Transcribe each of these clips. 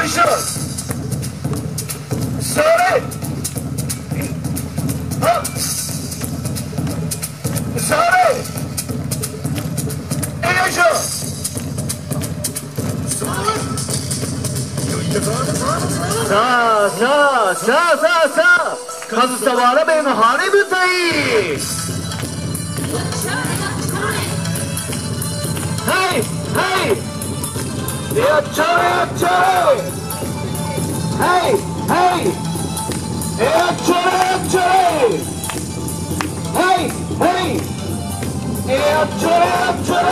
よいしょ。それ。はっ。それ。よいしょ。さあさあさあさあさあ、上総わらべの晴れ舞台。はいはいやっちゃえやっちゃえ。はいはいやっちゃえやっちゃえ。はいはいやっちゃえやっちゃえ。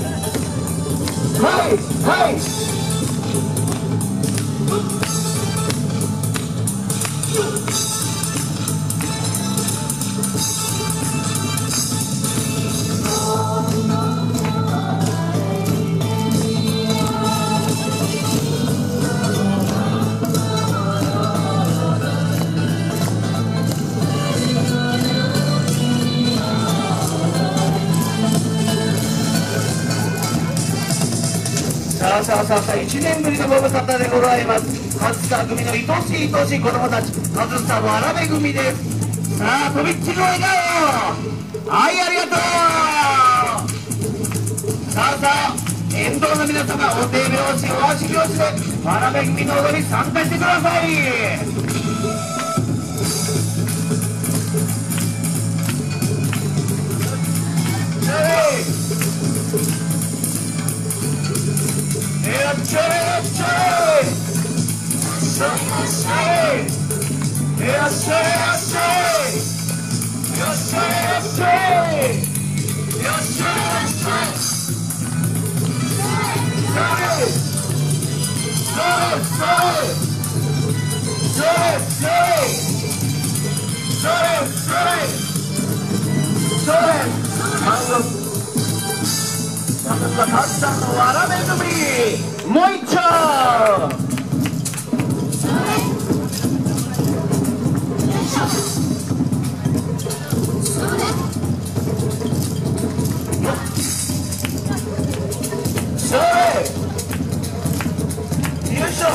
はいはいさあ1年ぶりのご無沙汰でございます。上総組の愛しい愛しい子供たち、上総わらべ組です。さあとびっきりの笑顔。はい、ありがとう。さあ沿道の皆様、お手拍子お足拍子でわらべ組の踊り参加してください。やっちゃえやっちゃえ。やっちゃえやっちゃえやっちゃえやっちゃえやっちゃえやっちゃえやっちゃえ。たくさんのわらべ組、もう一丁。それよいしょ。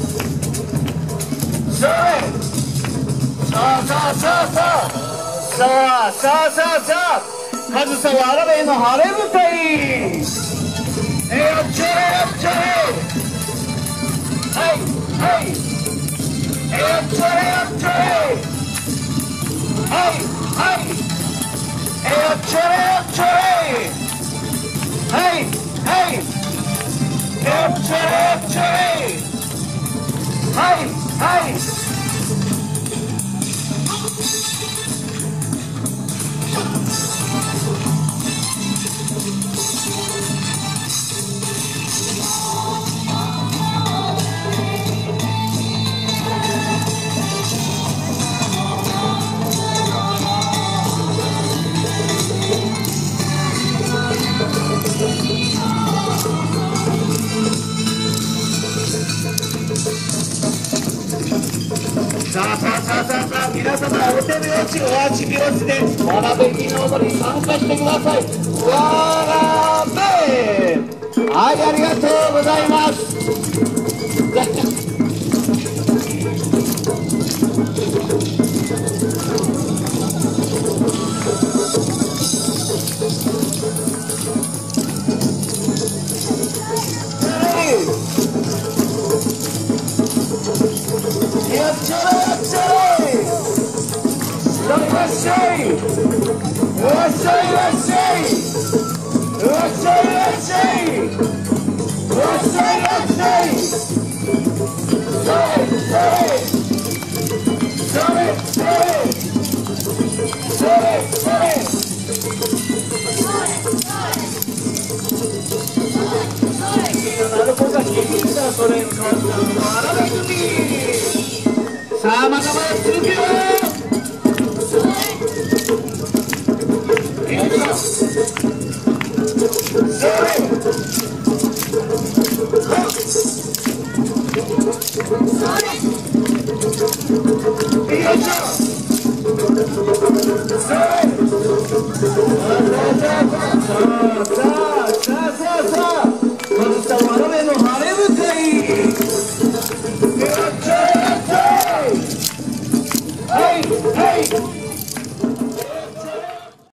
それさあさあさあさあさあさあさあさあ、上総わらべの晴れ舞台。やっちゃえやっちゃえ。はいはいやっちゃえやっちゃえ。はいはいやっちゃえやっちゃえ。はいはいやっちゃえやっちゃえ。はいはいさあ皆様、お手拍子お足拍子でわらべ組の踊りに参加してください。わらべ。はい、ありがとうございます。やっちゃえやっちゃえ。いらっしゃいいらっしゃいいらっしゃいいらっしゃいいらっしゃいいらっしゃいいらっしゃい。それそれそれそれそれそれなるほど、聞いたそれのわらべ組。さあまだまだ続くよ。さあ、上総わらべの晴れ舞台。 はい